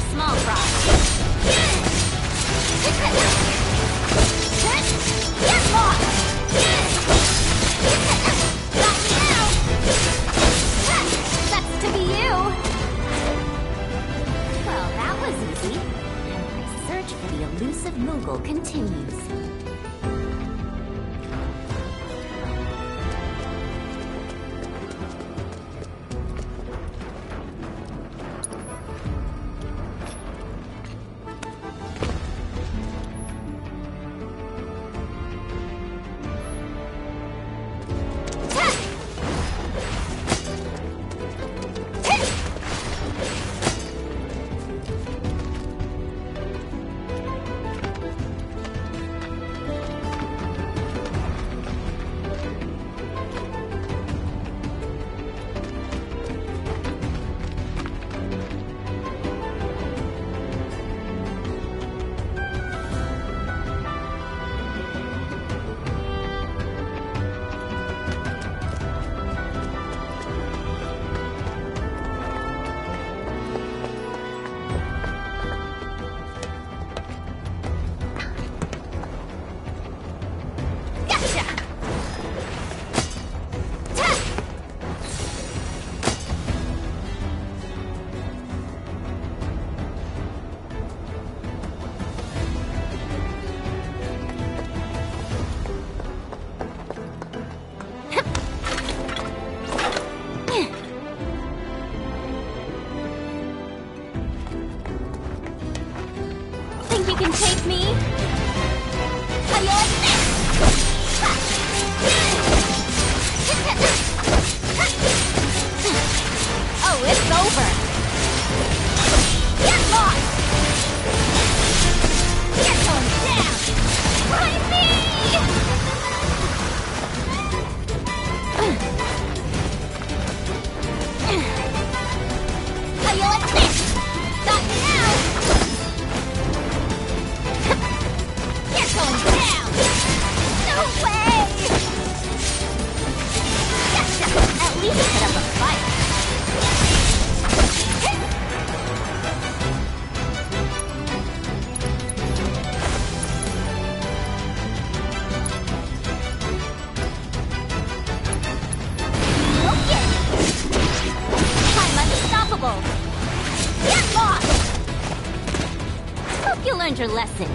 small fry. Get lost! Not now! That's to be you! Well, that was easy. And my search for the elusive Moogle continues. Think you can take me? How you like this? Oh, it's over. Get lost! You're going down! Behind me! How you like this? Got you now! You're going down! No way! Gotcha! At least put up a fight. Okay! I'm unstoppable! Get lost! Hope you learned your lesson.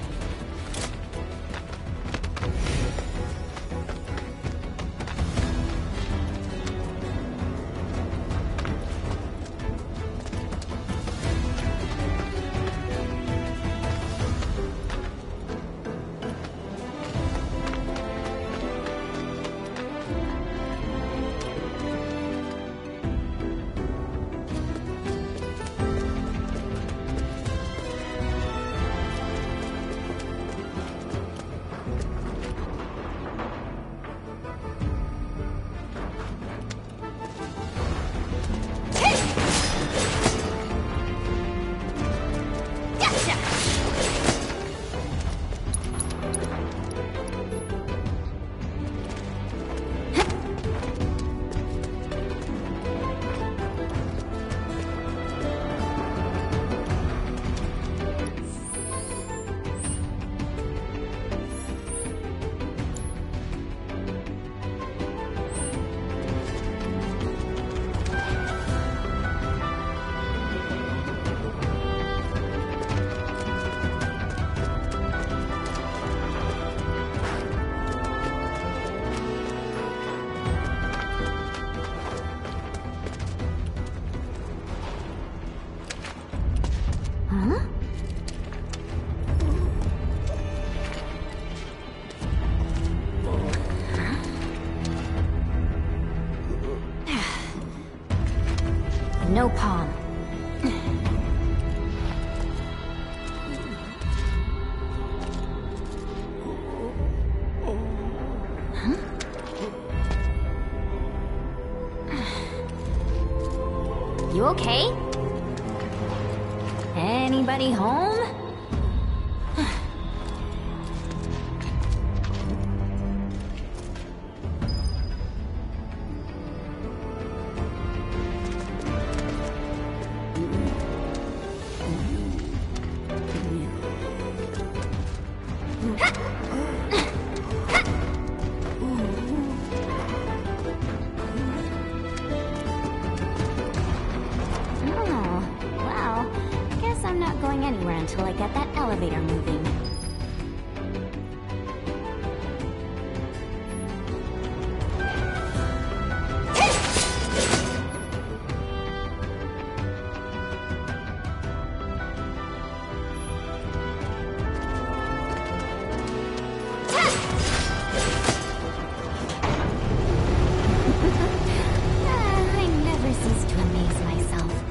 Huh? No palm. Huh? You okay? Anybody home? I'm not going anywhere until I get that elevator moving. I never cease to amaze myself.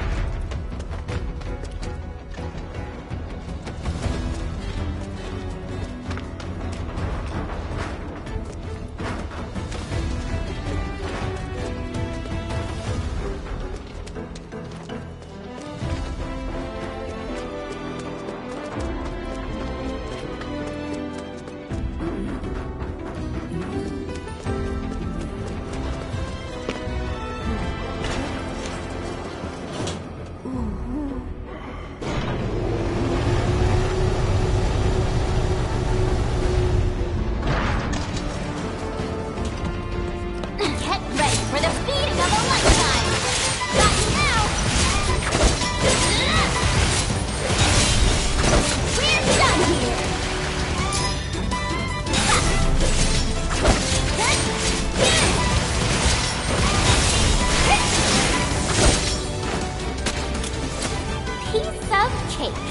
Get ready for the beating of a lifetime! Got you now! We're done here! Piece of cake.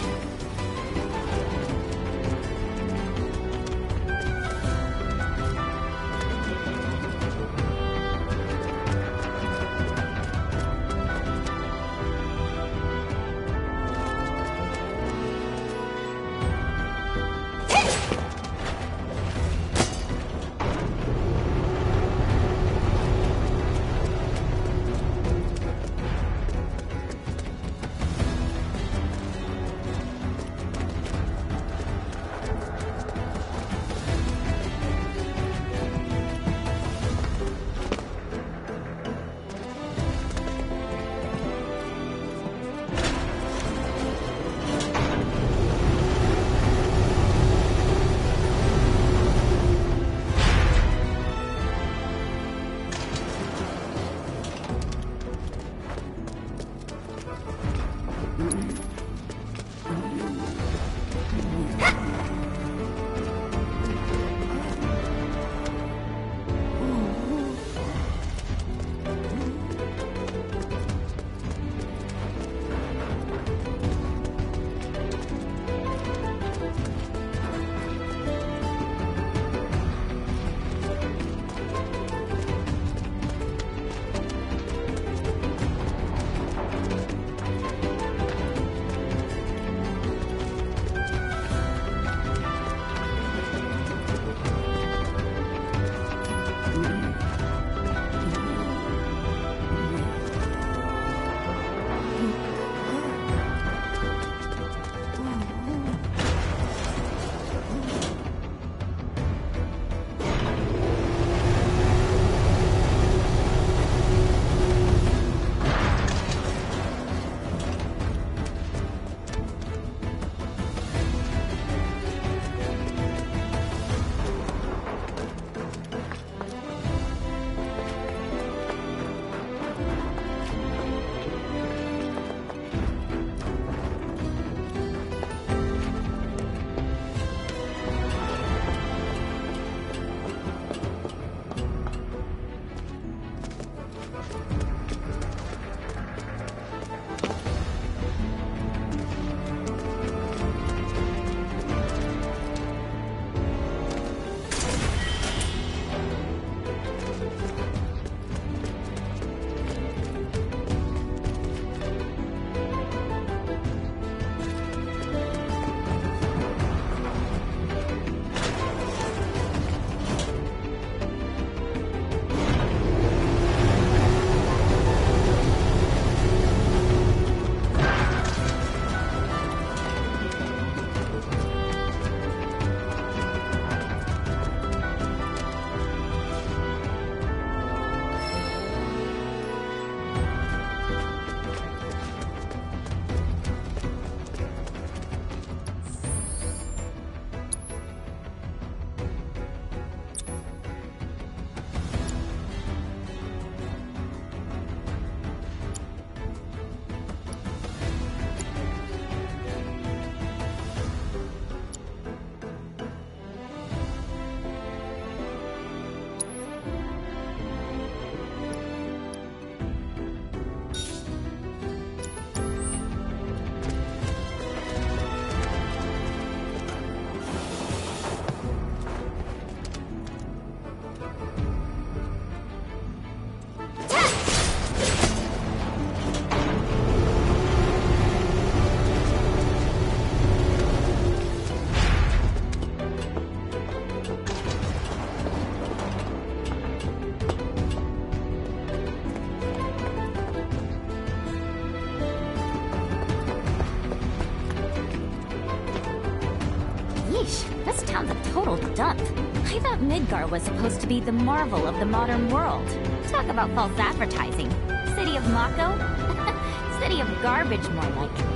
town's a total dump. I thought Midgar was supposed to be the marvel of the modern world. Talk about false advertising. City of Mako? City of garbage, more like.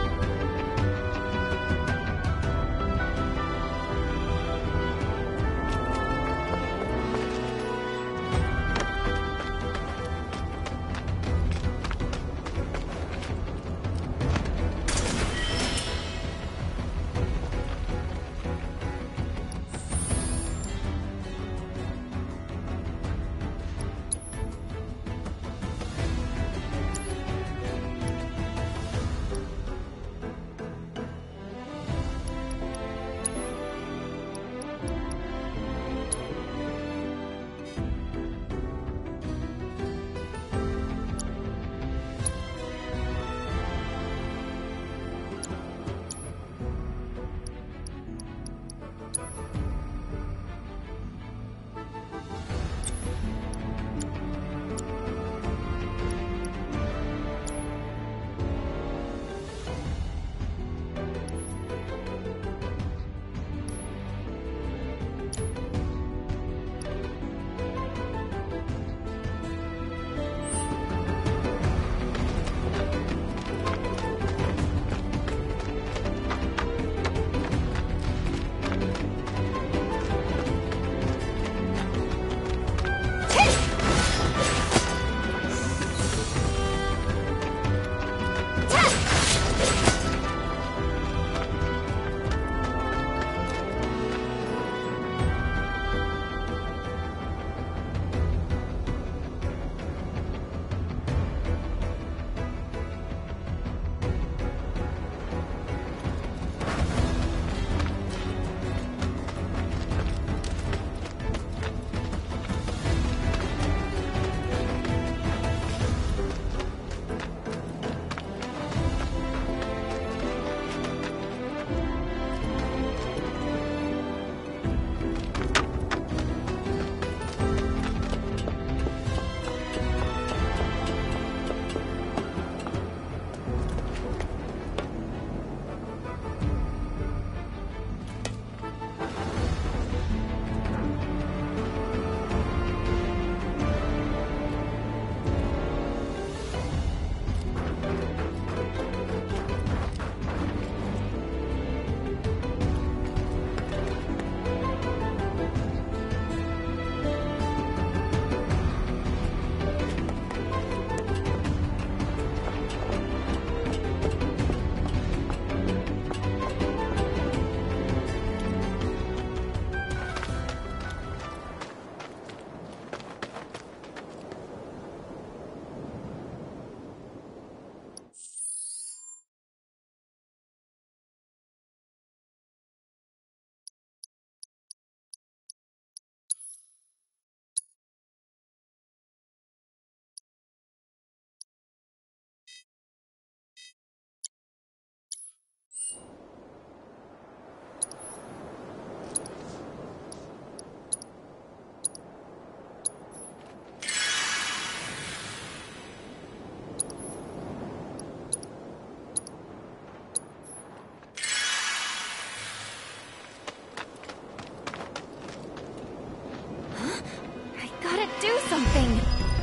Do something!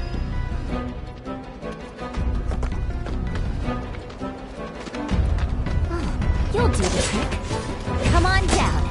Oh, you'll do the trick. Come on down.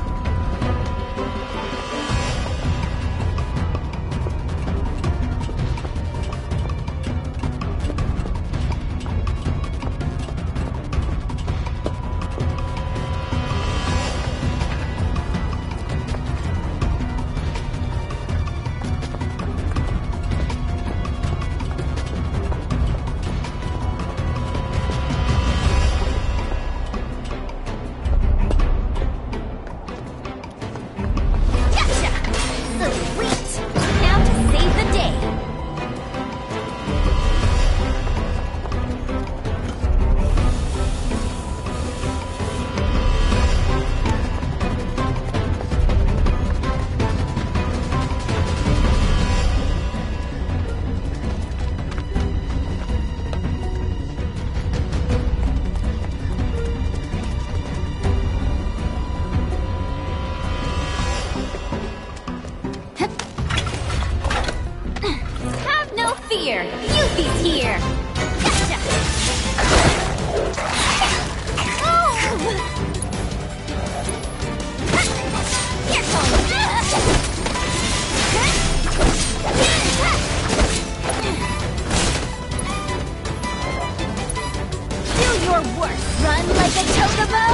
Turbo!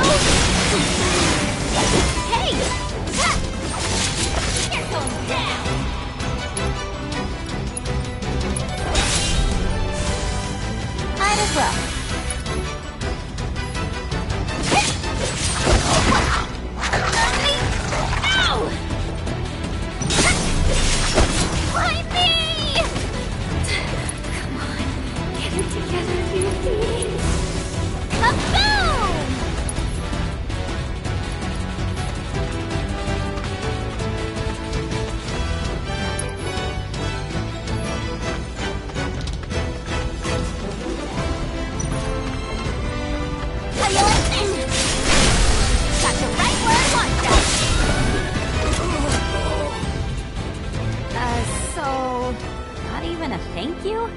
Hey! Ha! You're going down! Might as well. Ow! Why me? Come on, get it together, Yuffie. Kaboom! How you listening? Got you right where I want you. So... not even a thank you?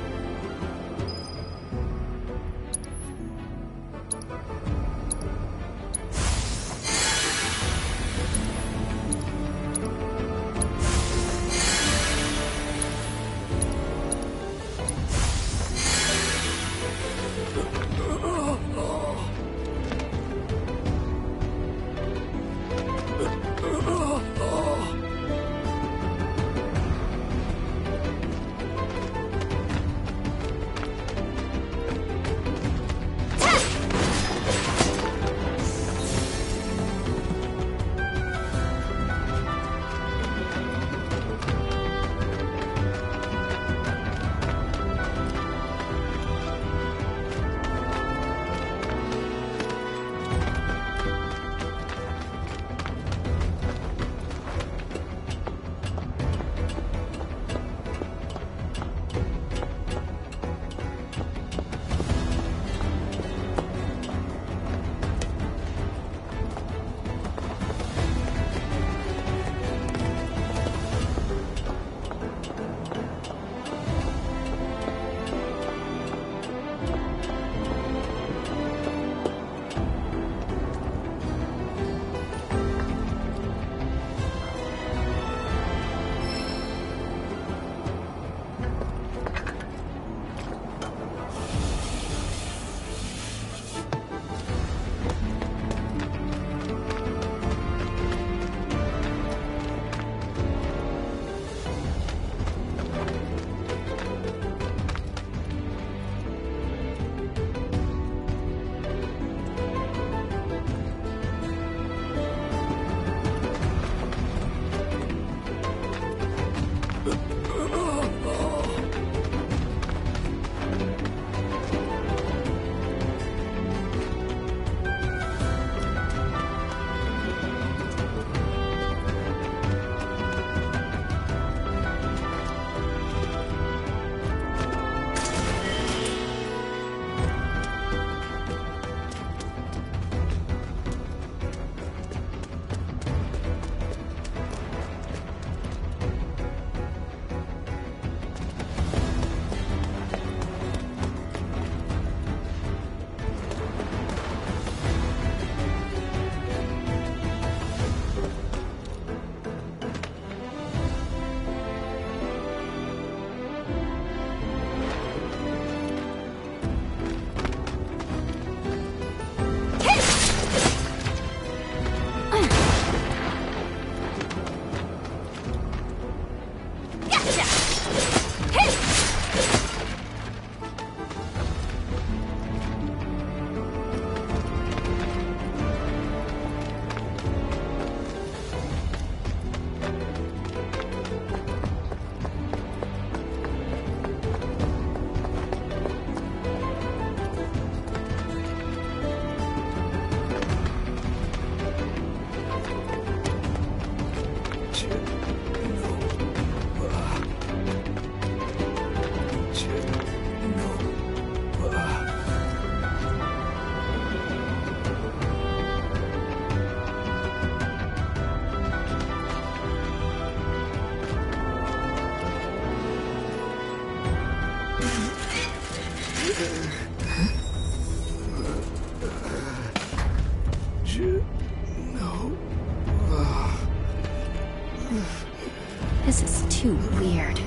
This is too weird.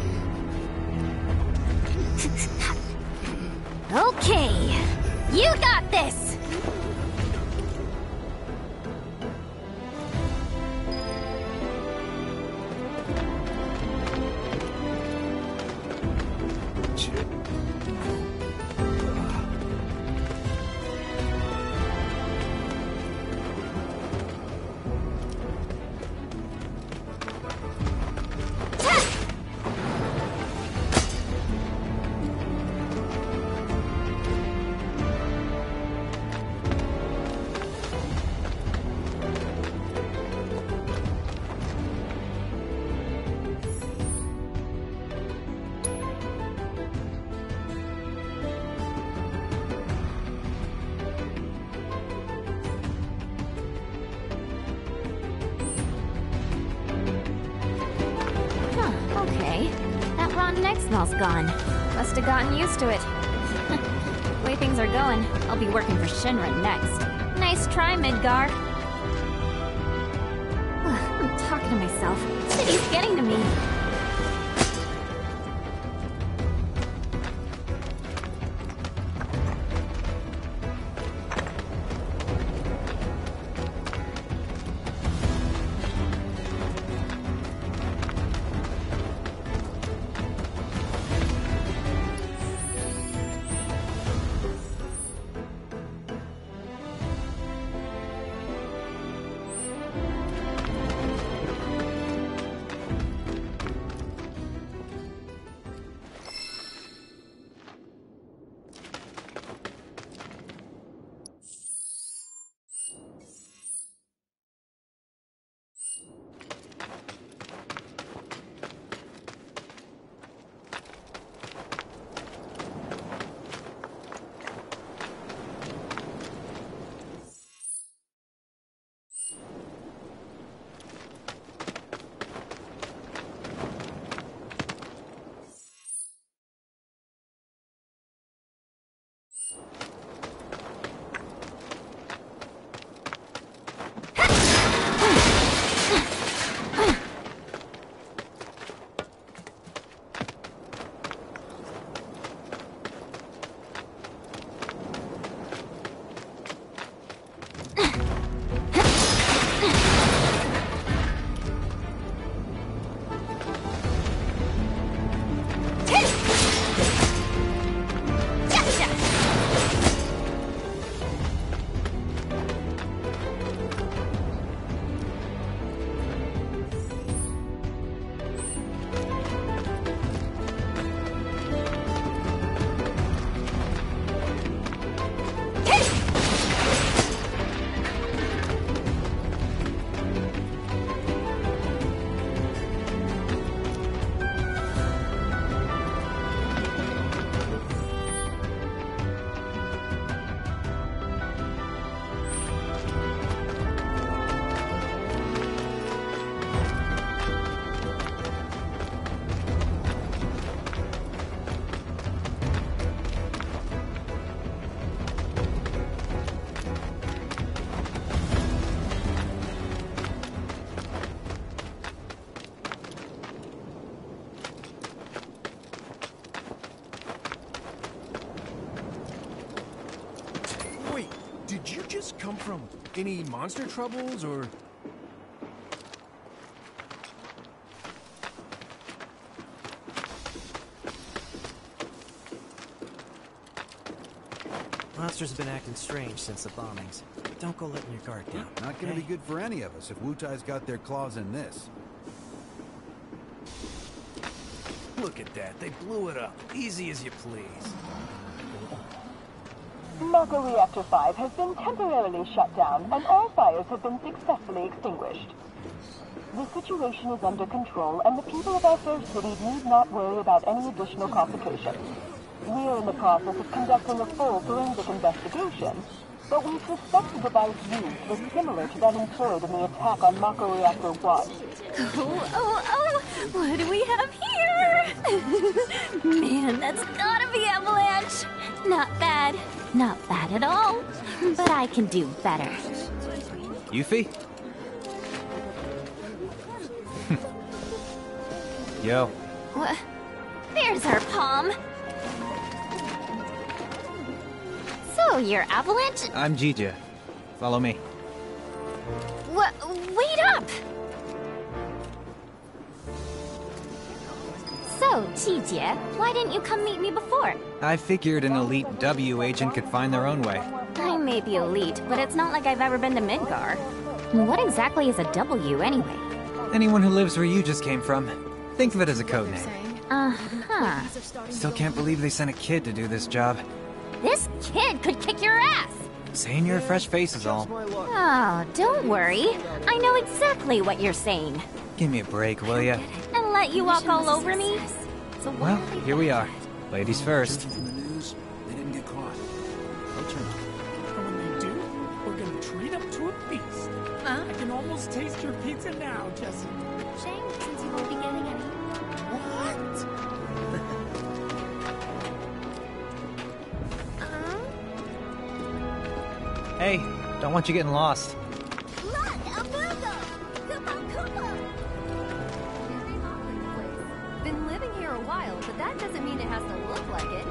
Okay, you got this! neck smell's gone. Must have gotten used to it. The way things are going, I'll be working for Shinra next. Nice try, Midgar. I'm talking to myself. City's getting to me. Did you just come from any monster troubles, or...? Monsters have been acting strange since the bombings. Don't go letting your guard down. Not gonna be good for any of us if Wutai's got their claws in this. Look at that, they blew it up. Easy as you please. Mako Reactor 5 has been temporarily shut down, and all fires have been successfully extinguished. The situation is under control, and the people of our first city need not worry about any additional complications. We are in the process of conducting a full forensic investigation, but we suspect the device used was similar to that employed in the attack on Mako Reactor 1. Oh, what do we have here? Man, that's gotta be Avalanche. Not bad. Not bad at all. But I can do better. Yuffie? Yo. What? There's our palm. So, you're Avalanche? I'm Jija. Follow me. Wait up! So, Qijie, why didn't you come meet me before? I figured an elite W agent could find their own way. I may be elite, but it's not like I've ever been to Midgar. What exactly is a W, anyway? Anyone who lives where you just came from. Think of it as a code name. Uh-huh. Still can't believe they sent a kid to do this job. This kid could kick your ass! Saying you're a fresh face is all. Oh, don't worry. I know exactly what you're saying. Give me a break, will ya? And let you walk all over me? Well, here we are. Ladies first. In the news, they didn't get caught. I'll turn. And when they do, we're gonna treat them to a feast. I can almost taste your pizza now, Jesse. Shame, since you won't be getting any. What? Hey, don't want you getting lost. Look, a Moogle! Koopa Koopa! Been living here a while, but that doesn't mean it has to look like it.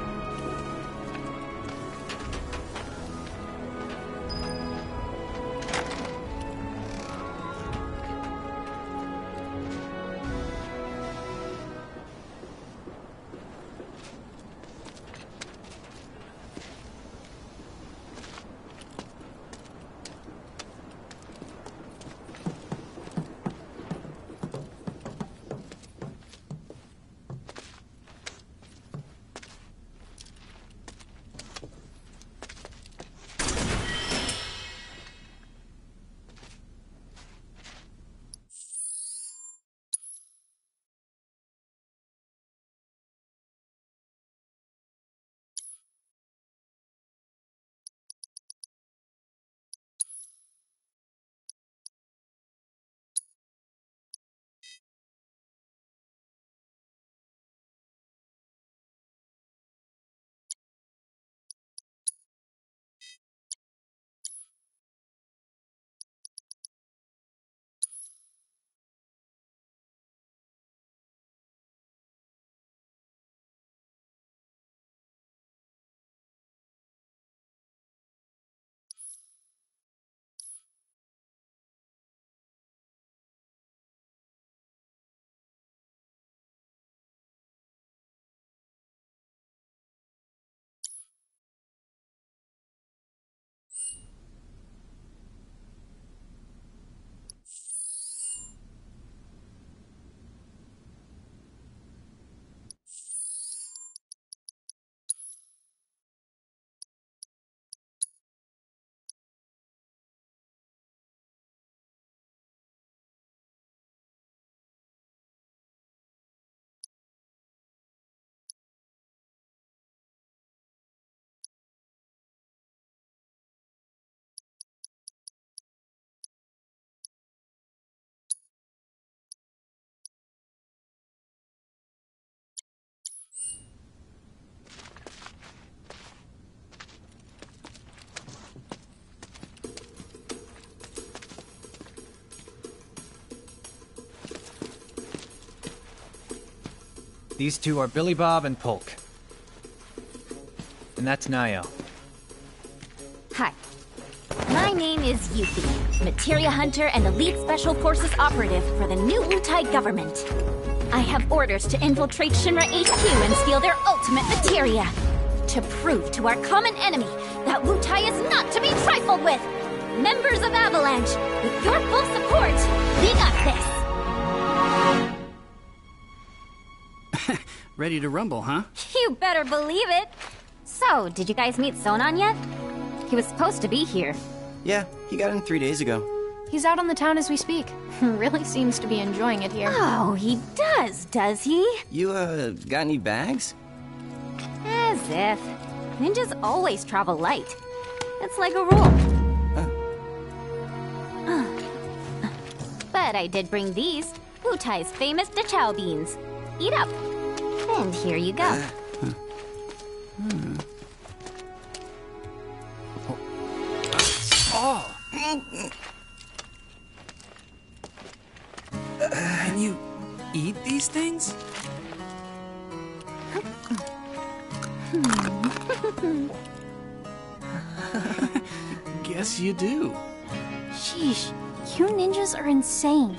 These two are Billy Bob and Polk. And that's Nio. Hi. My name is Yuffie, Materia Hunter and Elite Special Forces Operative for the new Wutai government. I have orders to infiltrate Shinra HQ and steal their ultimate materia. To prove to our common enemy that Wutai is not to be trifled with. Members of Avalanche, with your full support, we got this. Ready to rumble, huh? You better believe it. So, did you guys meet Sonon yet? He was supposed to be here. Yeah, he got in 3 days ago. He's out on the town as we speak. Really seems to be enjoying it here. Oh, he does he? You, got any bags? As if. Ninjas always travel light. It's like a rule. But I did bring these, Wutai's famous Dachao beans. Eat up. And here you go. Oh! Can you eat these things? Guess you do. Sheesh, you ninjas are insane.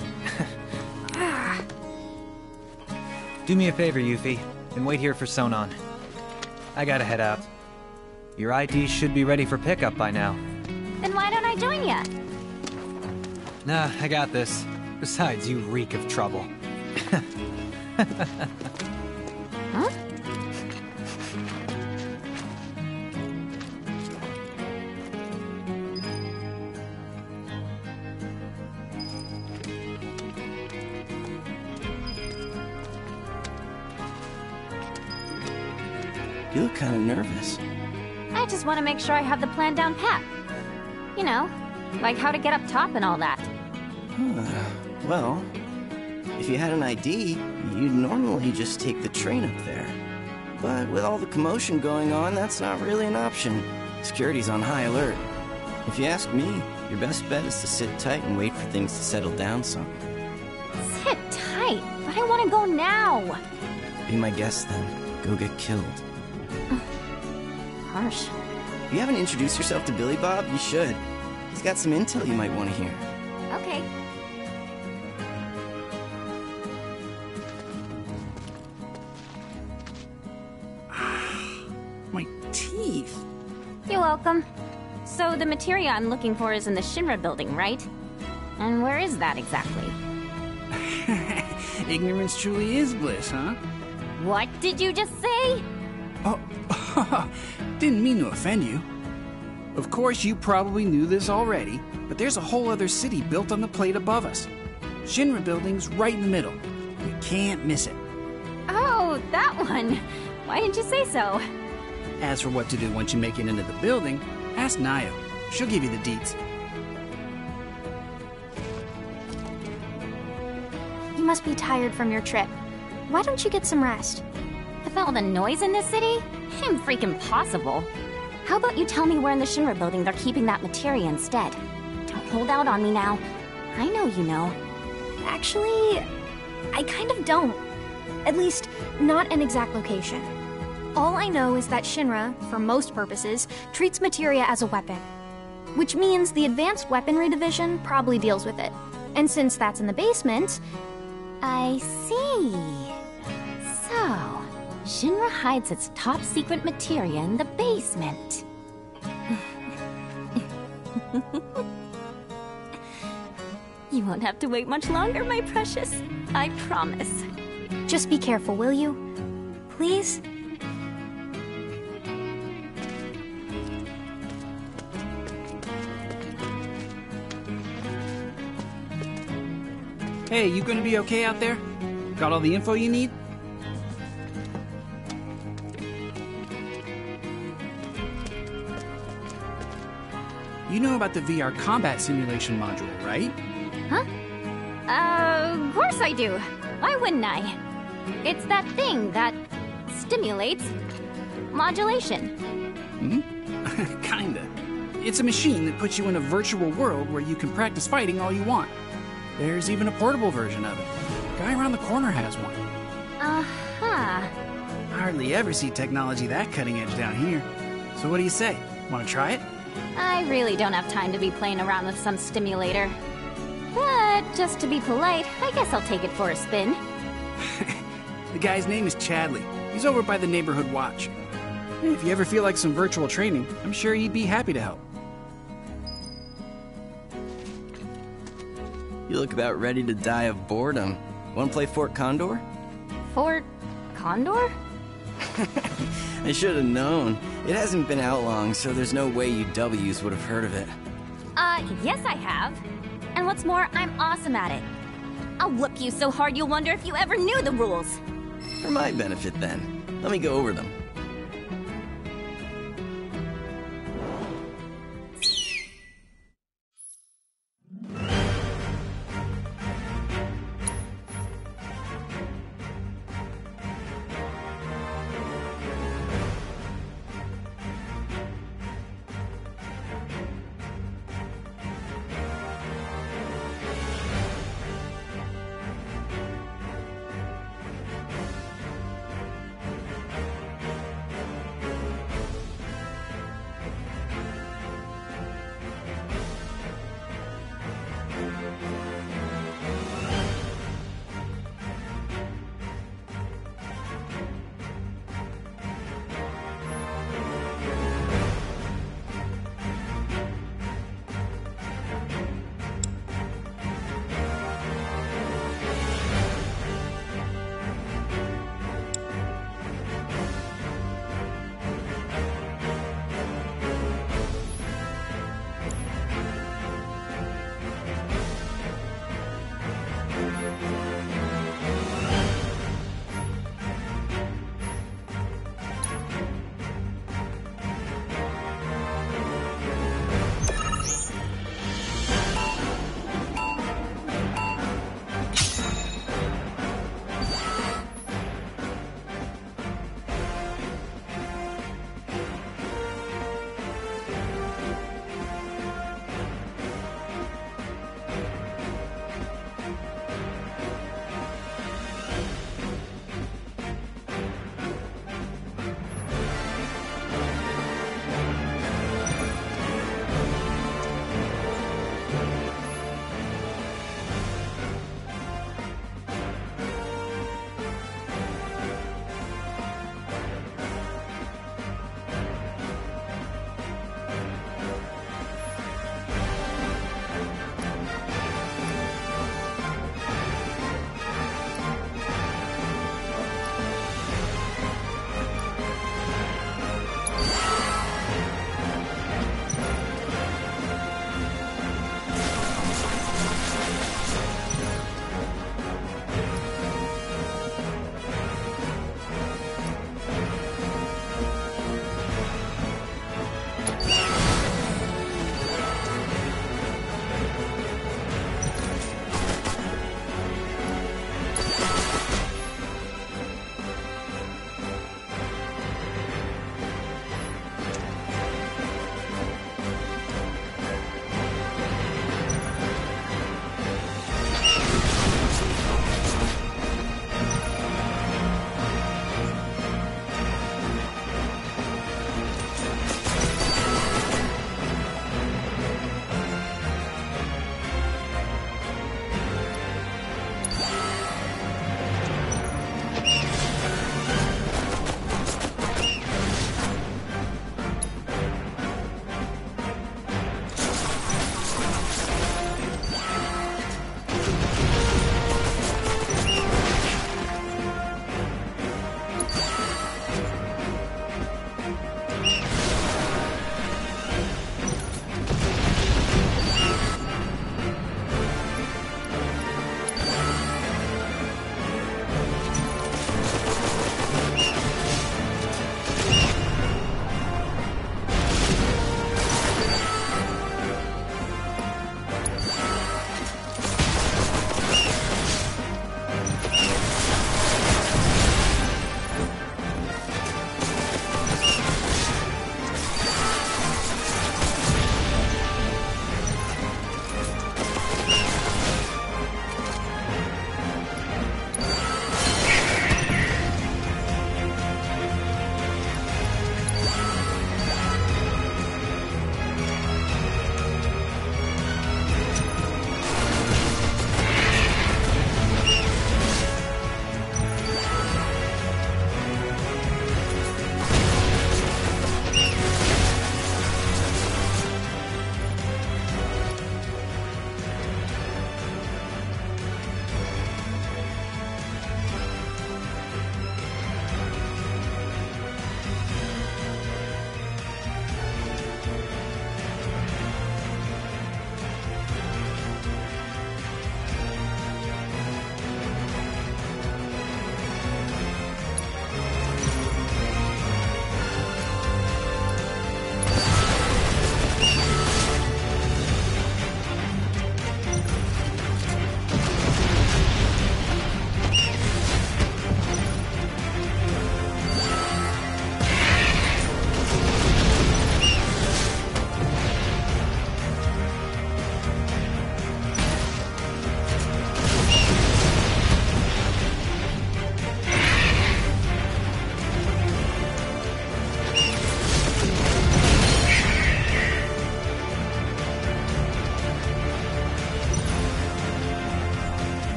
Do me a favor, Yuffie, and wait here for Sonon. I gotta head out. Your ID should be ready for pickup by now. Then why don't I join ya? Nah, I got this. Besides, you reek of trouble. Huh? You look kind of nervous. I just want to make sure I have the plan down pat. You know, like how to get up top and all that. Well, if you had an ID, you'd normally just take the train up there. But with all the commotion going on, that's not really an option. Security's on high alert. If you ask me, your best bet is to sit tight and wait for things to settle down some. Sit tight, but I want to go now. Be my guest then. Go get killed. Harsh. You haven't introduced yourself to Billy Bob? You should. He's got some intel you might want to hear. Okay. My teeth. You're welcome. So the materia I'm looking for is in the Shinra building, right? And where is that exactly? Ignorance truly is bliss, huh? What did you just say? Oh, didn't mean to offend you. Of course, you probably knew this already, but there's a whole other city built on the plate above us. Shinra building's right in the middle. You can't miss it. Oh, that one. Why didn't you say so? As for what to do once you make it into the building, ask Nayo. She'll give you the deets. You must be tired from your trip. Why don't you get some rest? With all the noise in this city? Impossible. How about you tell me where in the Shinra building they're keeping that materia instead? Don't hold out on me now. I know you know. Actually, I kind of don't. At least, not an exact location. All I know is that Shinra, for most purposes, treats materia as a weapon. Which means the Advanced Weaponry Division probably deals with it. And since that's in the basement... I see. So, Shinra hides its top-secret materia in the basement. You won't have to wait much longer, my precious. I promise. Just be careful, will you? Please? Hey, you gonna be okay out there? Got all the info you need? You know about the VR combat simulation module, right? Huh? Of course I do. Why wouldn't I? It's that thing that stimulates modulation. Hmm? Kinda. It's a machine that puts you in a virtual world where you can practice fighting all you want. There's even a portable version of it. Guy around the corner has one. Uh-huh. Hardly ever see technology that cutting edge down here. So what do you say? Want to try it? I really don't have time to be playing around with some stimulator. But just to be polite, I guess I'll take it for a spin. The guy's name is Chadley. He's over by the Neighborhood Watch. If you ever feel like some virtual training, I'm sure he'd be happy to help. You look about ready to die of boredom. Want to play Fort Condor? Fort Condor? I should have known. It hasn't been out long, so there's no way you W's would have heard of it. Yes I have. And what's more, I'm awesome at it. I'll whoop you so hard you'll wonder if you ever knew the rules. For my benefit, then. Let me go over them.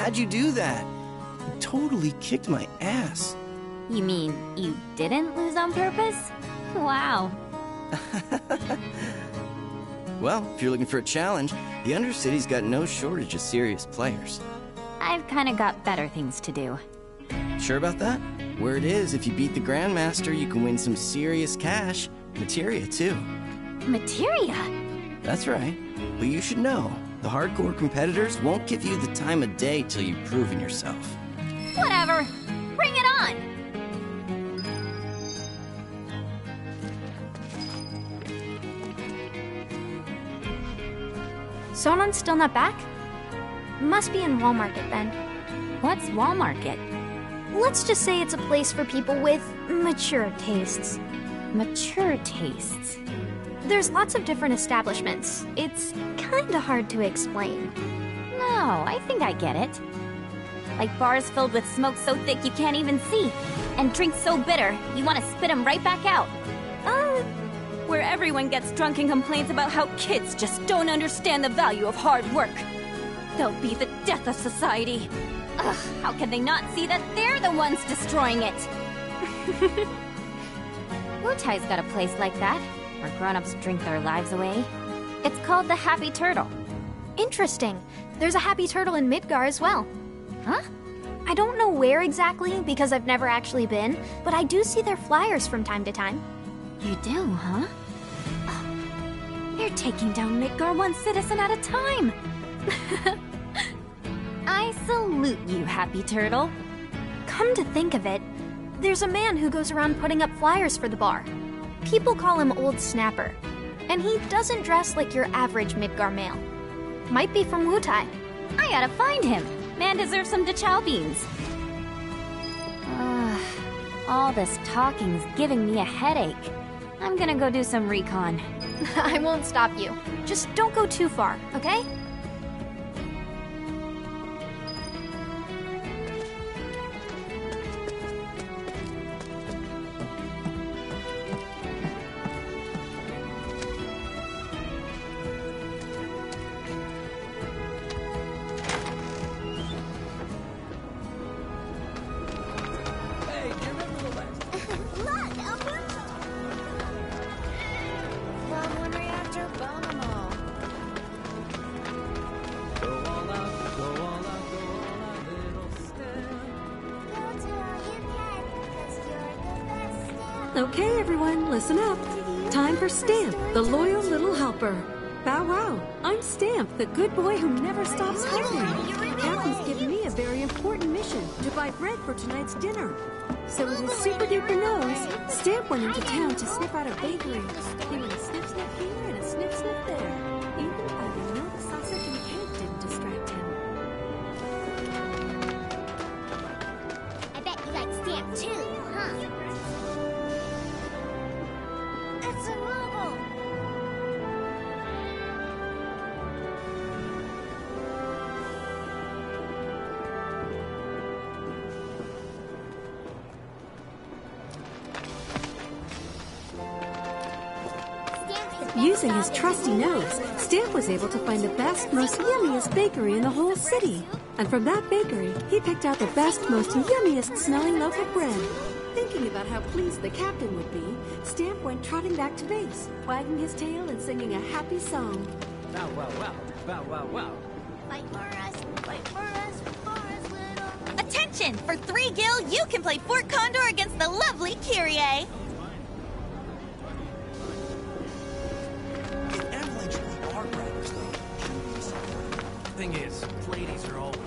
How'd you do that? You totally kicked my ass. You mean you didn't lose on purpose? Wow. Well, if you're looking for a challenge, the Undercity's got no shortage of serious players. I've kinda got better things to do. Sure about that? Word is, if you beat the Grandmaster, you can win some serious cash. Materia, too. Materia? That's right. But you should know, the hardcore competitors won't give you the time of day till you've proven yourself. Whatever. Bring it on! Sonon's still not back? Must be in Wall Market then. What's Wall Market? Let's just say it's a place for people with mature tastes. Mature tastes? There's lots of different establishments. It's kinda hard to explain. No, I think I get it. Like bars filled with smoke so thick you can't even see, and drinks so bitter you want to spit them right back out. Where everyone gets drunk and complains about how kids just don't understand the value of hard work. They'll be the death of society. Ugh, how can they not see that they're the ones destroying it? Wutai's got a place like that, where grown-ups drink their lives away. It's called the Happy Turtle. Interesting. There's a Happy Turtle in Midgar as well. Huh? I don't know where exactly because I've never actually been, but I do see their flyers from time to time. You do, huh? Oh, they're taking down Midgar one citizen at a time. I salute you, Happy Turtle. Come to think of it, there's a man who goes around putting up flyers for the bar. People call him Old Snapper, and he doesn't dress like your average Midgar male. Might be from Wutai. I gotta find him. Man deserves some Dachau beans. All this talking's giving me a headache. I'm gonna go do some recon. I won't stop you. Just don't go too far, okay? Okay, everyone, listen up. Time for Stamp, the loyal little helper. Bow wow, I'm Stamp, the good boy who never stops helping. Captain's given me a very important mission to buy bread for tonight's dinner. So with his super duper nose, Stamp went into town to sniff out a bakery. He went a sniff sniff here and a sniff sniff there. Even by the milk, sausage, and cake didn't distract him. I bet you like Stamp too, huh? It's a marble! Using his trusty nose, Stamp was able to find the best, most yummiest bakery in the whole city. And from that bakery, he picked out the best, most yummiest smelling loaf of bread. Thinking about how pleased the captain would be, Stamp went trotting back to base, wagging his tail and singing a happy song. Wow, wow, wow. Wow, wow, wow. Fight for us, fight for us, for us, little... Attention! For 3 gil, you can play Fort Condor against the lovely Kyrie. Thing is, ladies are all...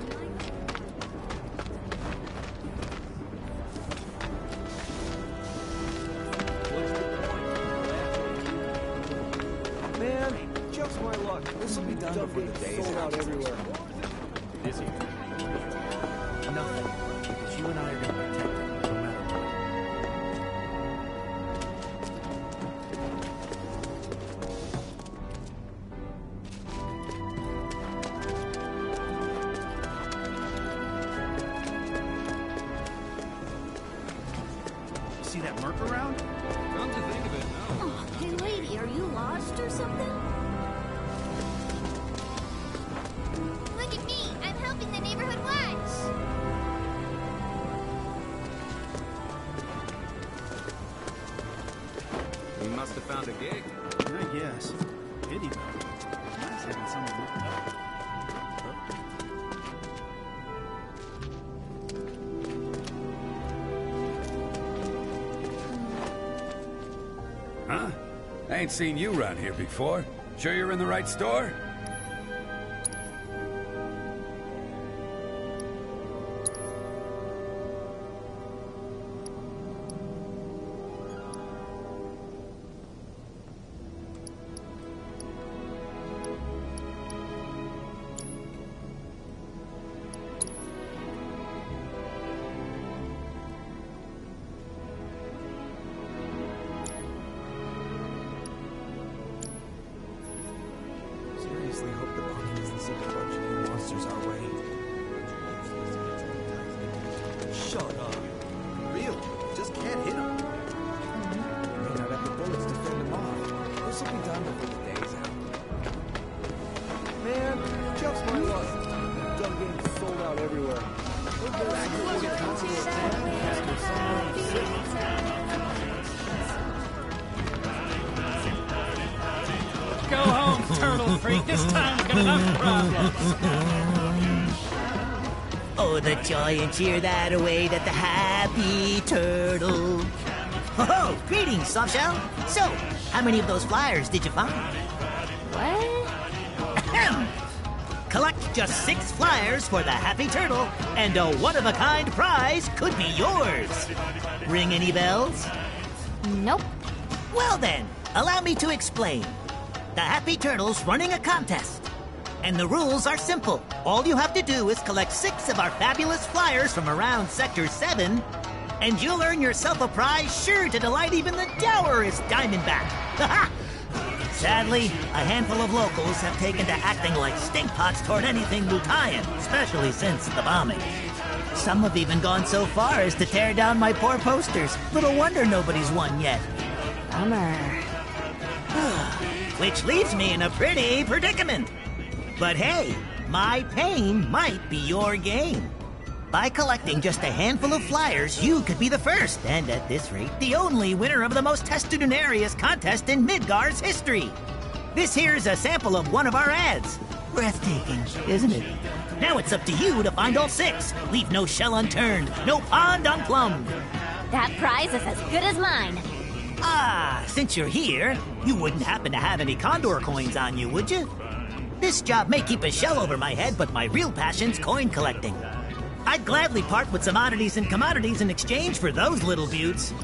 Man, just my luck. This will be done before the day is out everywhere. Busy. Nothing. Because you and I are going to protect them, no matter what. See that Merc around? Come to think of it, no. Oh, hey lady, are you lost or something? Look at me, I'm helping the neighborhood found a gig. I guess. Pity though. Nice having someone look up. Huh? I ain't seen you around here before. Sure you're in the right store? Seriously hope the bombing doesn't send a bunch of new monsters our way. Shut up. Really? Just can't hit them. May not have the bullets to fend them off. This will be done before the day's out. Man, just my luck. Dumb games sold out everywhere. Go home, turtle freak. This time we're gonna have problems. Oh, the joy and cheer that await at the Happy Turtle. Oh, greetings, Softshell. So, how many of those flyers did you find? What? Collect just 6 flyers for the Happy Turtle, and a one-of-a-kind prize could be yours. Ring any bells? Nope. Well then, allow me to explain. The Happy Turtle's running a contest. And the rules are simple. All you have to do is collect 6 of our fabulous flyers from around Sector 7, and you'll earn yourself a prize sure to delight even the dourest Diamondback. Sadly, a handful of locals have taken to acting like stinkpots toward anything Wutayan, especially since the bombing. Some have even gone so far as to tear down my poor posters. Little wonder nobody's won yet. Bummer. Which leaves me in a pretty predicament. But hey, my pain might be your gain. By collecting just a handful of flyers, you could be the first, and at this rate, the only winner of the most testudinarious contest in Midgar's history. This here's a sample of one of our ads. Breathtaking, isn't it? Now it's up to you to find all 6. Leave no shell unturned, no pond unplumbed. That prize is as good as mine. Ah, since you're here, you wouldn't happen to have any Condor coins on you, would you? This job may keep a shell over my head, but my real passion's coin collecting. I'd gladly part with some oddities and commodities in exchange for those little beauts.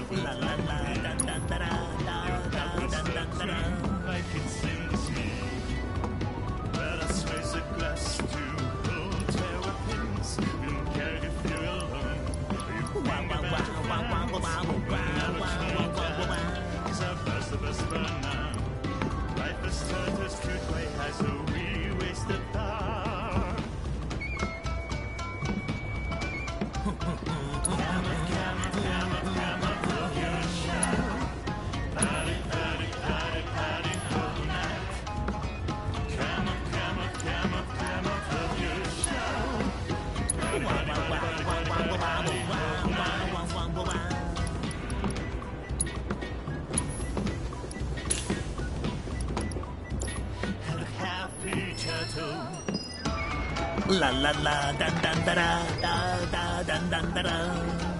La la la, dun dun da da da da dun dun da da.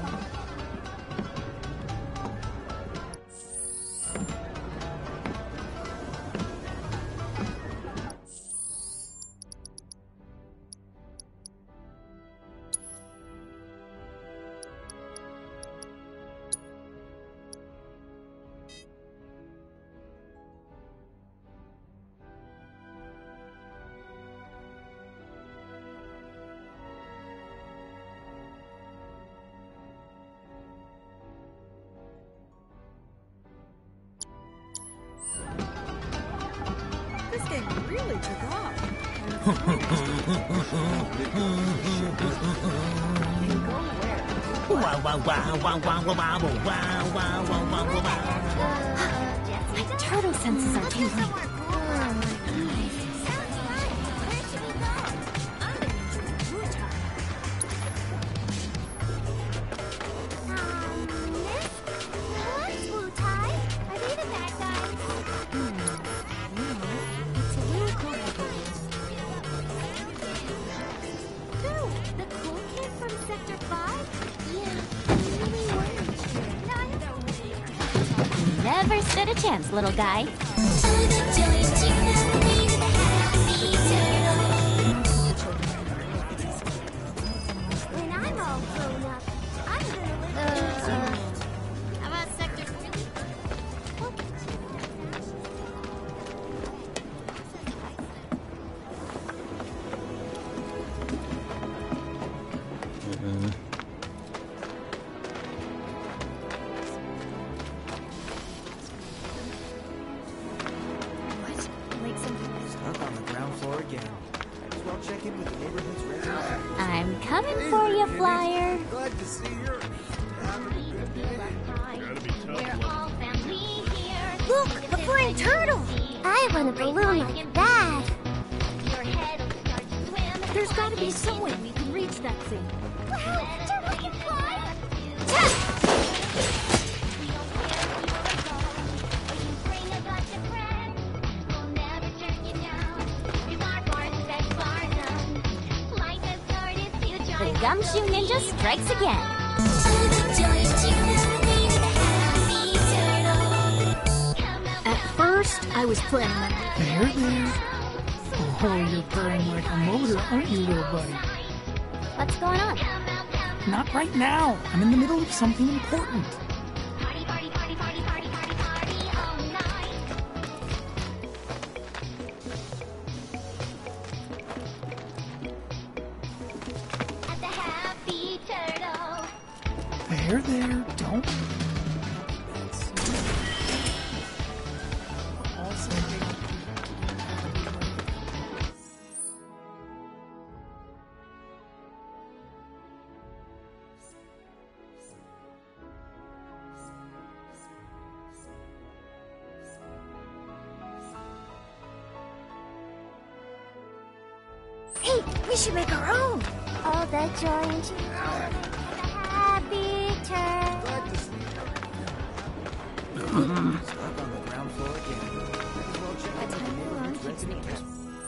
This game really took off. Wow, wow, wow, wow, wow, wow, wow, wow, wow, wow, wow, wow. My turtle senses are tingling. What's Wutai? Are they the bad guys? never stood a chance, little guy. When I'm all grown up, I'm gonna live how about Sector 3? Stuck on the ground floor again. Might as well check in with the neighborhood's residents. I'm coming for you, Flyer. Glad to see you. Look, the flying turtle! I want a balloon like that. There's gotta be some way we can reach that thing. Wow, turtle can fly! The Gumshoe Ninja strikes again. At first, I was planning on... There. Oh, you're purring like a motor, aren't you, little buddy? What's going on? Not right now. I'm in the middle of something important. There, don't. Hey, we should make our own! All the joy and cheer. Happy turn. Stuck on the ground floor again. Might as well check in with the neighborhood's residents.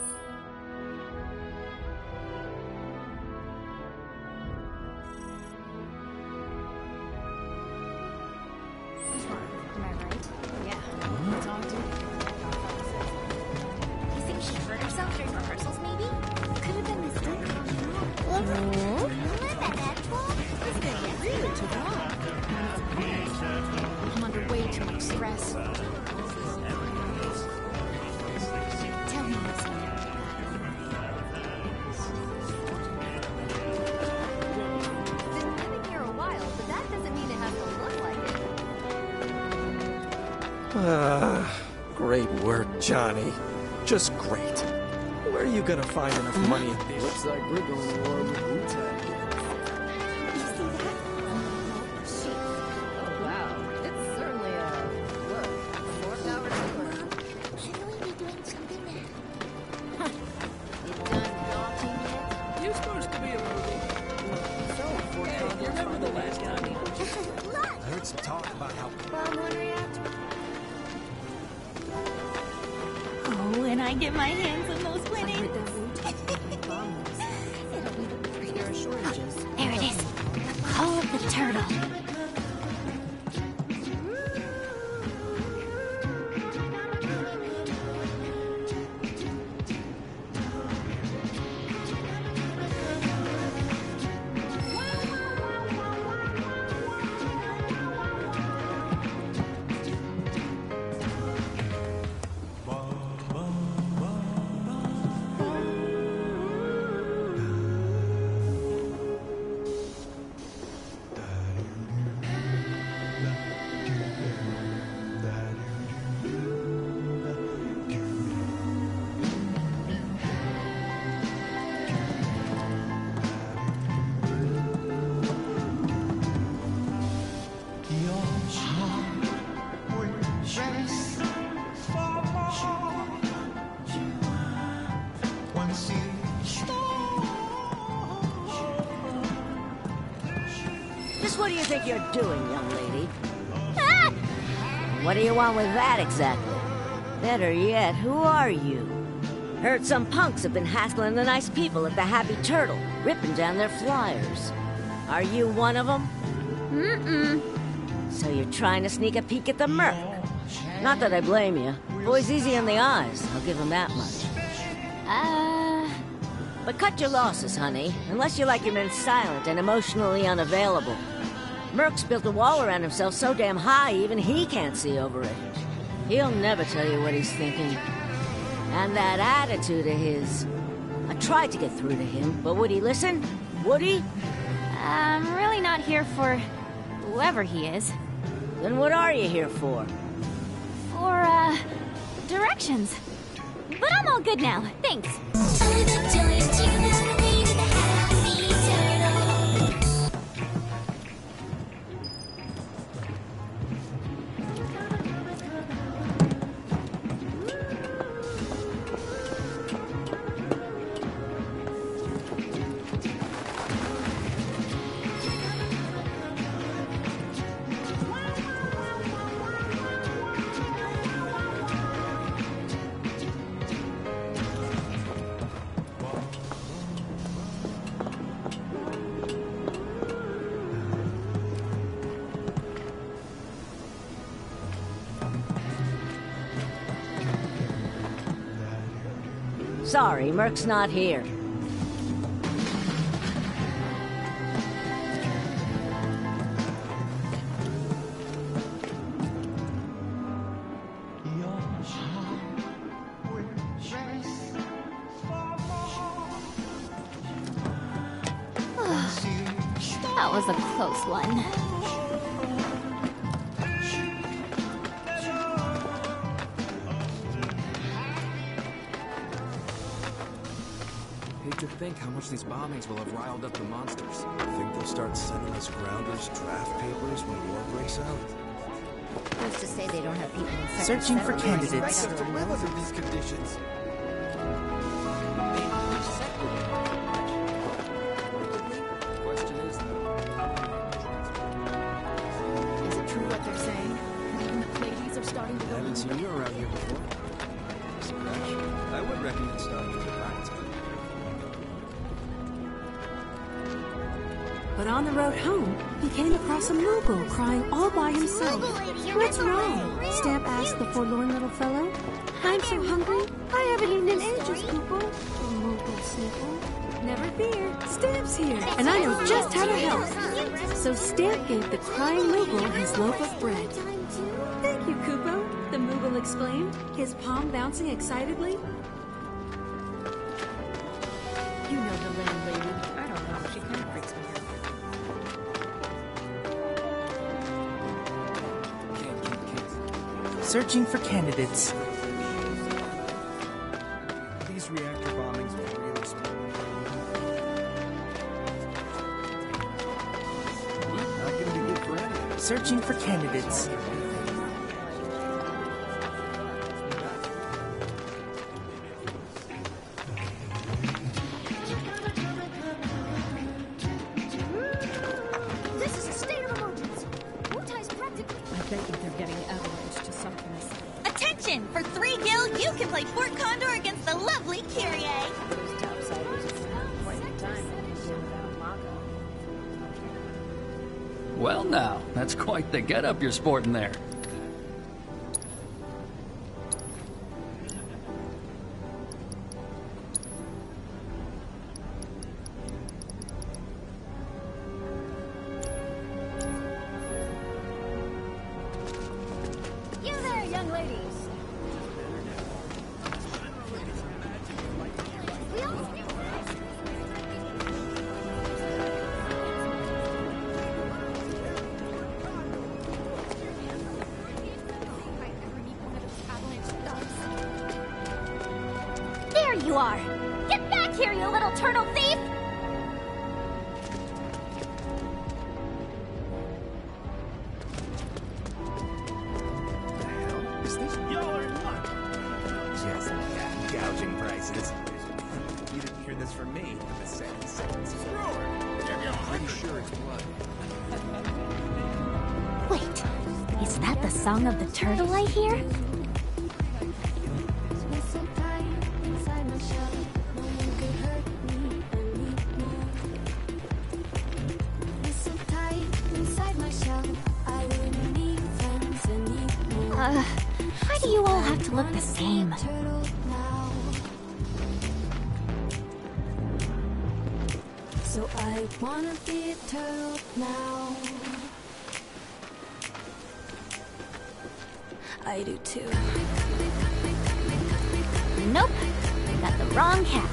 Am I right? Yeah. Talk to me. You think she hurt herself during rehearsals, maybe? Could have been mistake. This thing really took off. I'm under way too much stress. Tell me what's in there. Been living here a while, but that doesn't mean it has to look like it. Great work, Johnny. Just great. Where are you gonna find enough money? Looks like we're going to war with Wu-Tang. Wow, it's certainly a look. 4 hours of work. Shouldn't we be doing something there? You done golfing yet? You're supposed to be a movie. Hey, you remember the last time he... I heard some talk about how Bomb one reactor? Oh, and I get my hands on those I winnings. heard that There are shortages. There it is. The Call of the Turtle. Just what do you think you're doing, young lady? What do you want with that exactly? Better yet, who are you? Heard some punks have been hassling the nice people at the Happy Turtle, ripping down their flyers. Are you one of them? Mm-mm. So you're trying to sneak a peek at the Merc? Not that I blame you. Boy's easy on the eyes, I'll give him that much. But cut your losses, honey. Unless you like your men silent and emotionally unavailable. Merc's built a wall around himself so damn high, even he can't see over it. He'll never tell you what he's thinking. And that attitude of his... I tried to get through to him, but would he listen? Would he? I'm really not here for whoever he is. Then what are you here for? For, directions. But I'm all good now, thanks. Sorry, Merc's not here. That was a close one. Hate to think how much these bombings will have riled up the monsters. Think they'll start sending us grounders draft papers when war breaks out? Who's to say they don't have people in Searching for candidates. To live under these conditions. Is it true what they're saying? Ladies are starting to go. I haven't seen you around here before. I would recommend starting with the right. But on the road home, he came across a Moogle crying all by himself. What's wrong? Stamp asked the forlorn little fellow. I'm so hungry, I haven't eaten in ages, Poople. The Moogle sniffled. Never fear, Stamp's here, and I know just how to help. So Stamp gave the crying Moogle his loaf of bread. Thank you, Koopo, the Moogle exclaimed, his palm bouncing excitedly. You know the landlady. I don't know. She kind of freaks me out. Searching for candidates. These reactor bombings are really smart. Not gonna be good for anyone. Searching for candidates. This is a state of emergency. Wutai's practically... I bet you they're getting avalanche to something. Attention! For 3 gil, you can play Fort Condor against the lovely Kyrie. Those topsiders are quite the time to deal without Mako. Well now, that's quite the get-up you're sporting there. You there, young ladies. We all... There you are! Get back here, you little turtle thief! Is this? Y'all are in luck. Just gouging prices. You didn't hear this from me in the second sentence. Pretty sure it's blood. Wait, is that the song of the turtle I hear? Why do you all have to look the same? So I wanna be a turtle now. I do too. Nope. Got the wrong cat.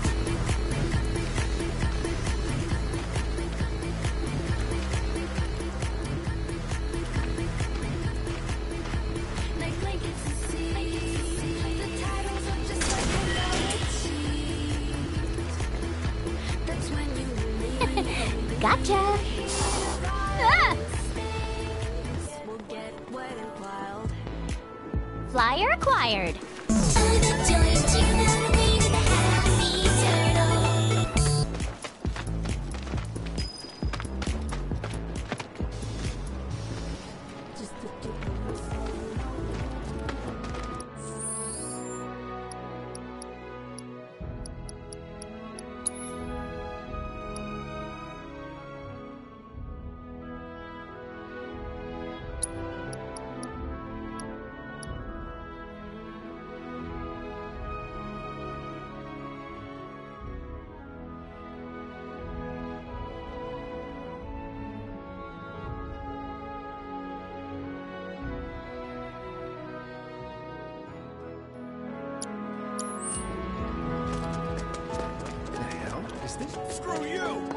Gotcha! Ah! Flyer acquired. Screw you!